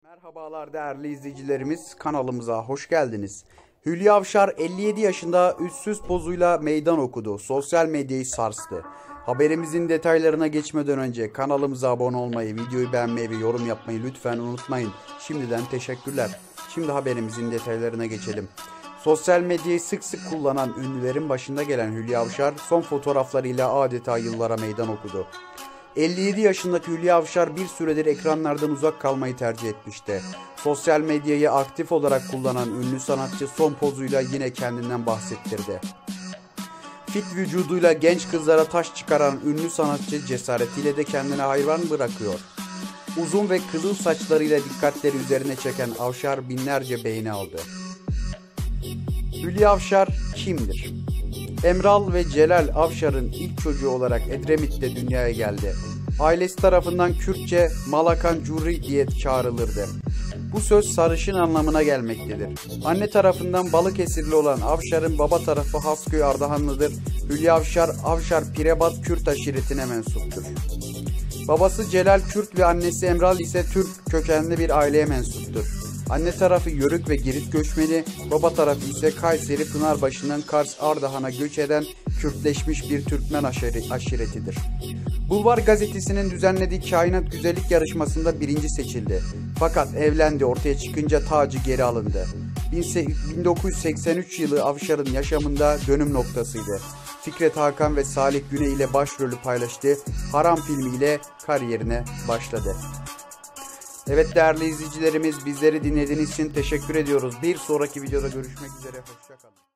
Merhabalar değerli izleyicilerimiz, kanalımıza hoş geldiniz. Hülya Avşar 57 yaşında üstsüz pozuyla meydan okudu. Sosyal medyayı sarstı. Haberimizin detaylarına geçmeden önce kanalımıza abone olmayı, videoyu beğenmeyi ve yorum yapmayı lütfen unutmayın. Şimdiden teşekkürler. Şimdi haberimizin detaylarına geçelim. Sosyal medyayı sık sık kullanan ünlülerin başında gelen Hülya Avşar son fotoğraflarıyla adeta yıllara meydan okudu. 57 yaşındaki Hülya Avşar bir süredir ekranlardan uzak kalmayı tercih etmişti. Sosyal medyayı aktif olarak kullanan ünlü sanatçı son pozuyla yine kendinden bahsettirdi. Fit vücuduyla genç kızlara taş çıkaran ünlü sanatçı cesaretiyle de kendine hayran bırakıyor. Uzun ve kızıl saçlarıyla dikkatleri üzerine çeken Avşar binlerce beğeni aldı. Hülya Avşar kimdir? Emral ve Celal Avşar'ın ilk çocuğu olarak Edremit'te dünyaya geldi. Ailesi tarafından Kürtçe Malakan Curi diye çağrılırdı. Bu söz sarışın anlamına gelmektedir. Anne tarafından Balıkesirli olan Avşar'ın baba tarafı Hasköy Ardahanlıdır. Hülya Avşar, Avşar Pirebat Kürt aşiretine mensuptur. Babası Celal Kürt ve annesi Emral ise Türk kökenli bir aileye mensuptur. Anne tarafı Yörük ve Girit göçmeni, baba tarafı ise Kayseri Pınarbaşı'ndan Kars Ardahan'a göç eden Kürtleşmiş bir Türkmen aşiretidir. Bulvar gazetesinin düzenlediği kainat güzellik yarışmasında birinci seçildi. Fakat evlendi, ortaya çıkınca tacı geri alındı. 1983 yılı Avşar'ın yaşamında dönüm noktasıydı. Fikret Hakan ve Salih Güney ile başrolü paylaştığı Haram filmiyle kariyerine başladı. Evet değerli izleyicilerimiz, bizleri dinlediğiniz için teşekkür ediyoruz. Bir sonraki videoda görüşmek üzere. Hoşça kalın.